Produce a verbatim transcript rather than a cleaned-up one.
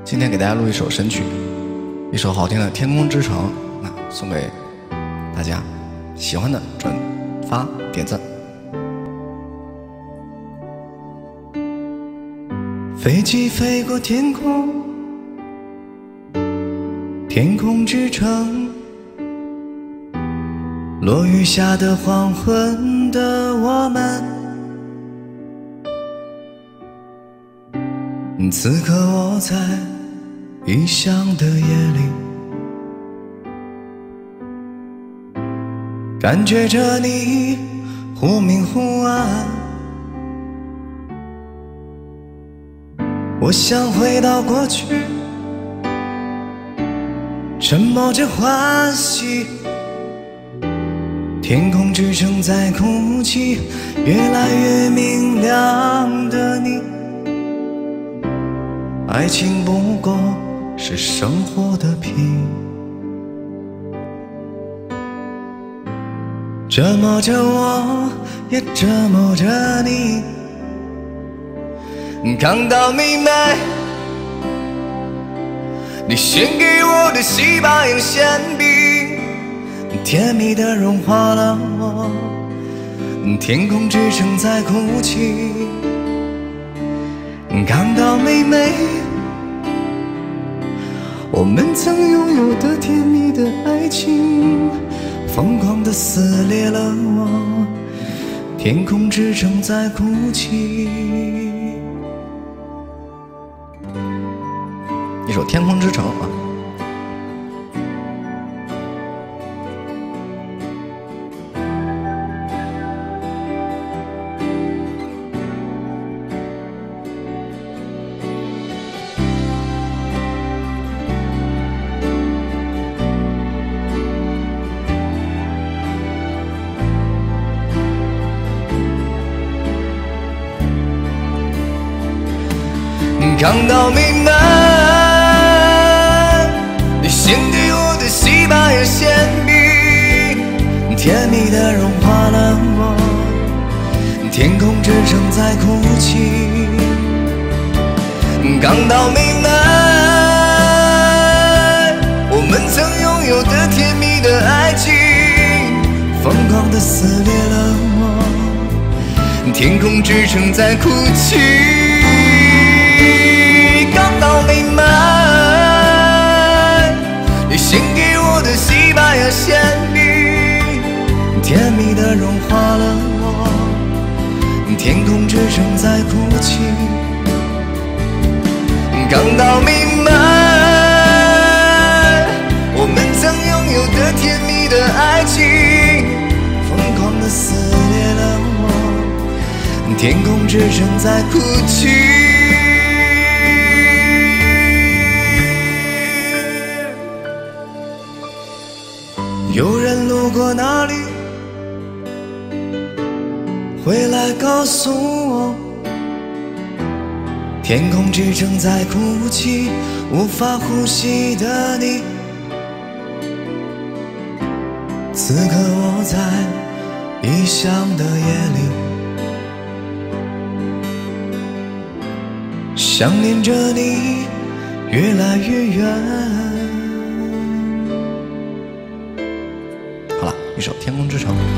今天给大家录一首神曲，一首好听的《天空之城》，那送给大家，喜欢的转发点赞。飞机飞过天空，天空之城，落雨下的黄昏的我们，此刻我在异乡的夜里，感觉着你忽明忽暗，我想回到过去，沉默着欢喜，天空之城在哭泣，越来越明亮的你，爱情不过是生活的皮，折磨着我，也折磨着你。看到明媚，你献给我的西班牙馅饼，甜蜜地融化了我。天空之城在哭泣，看到明媚，我们曾拥有的甜蜜的爱情，疯狂地撕裂了我。天空之城在哭泣。一首《天空之城》啊。看到明媚，你献给我的西班牙馅饼，甜蜜地融化了我。天空之城在哭泣，看到明媚，我们曾拥有的甜蜜的爱情，疯狂地撕裂了我。天空之城在哭泣。看到明白，你献给我的西班牙馅饼，甜蜜地融化了我。天空之城在哭泣，看到明白，我们曾拥有的甜蜜的爱情，疯狂地撕裂了我。天空之城在哭泣。有人路过那里，回来告诉我，天空之城在哭泣，无法呼吸的你。此刻我在异乡的夜里，想念着你越来越远。好了，一首《天空之城》。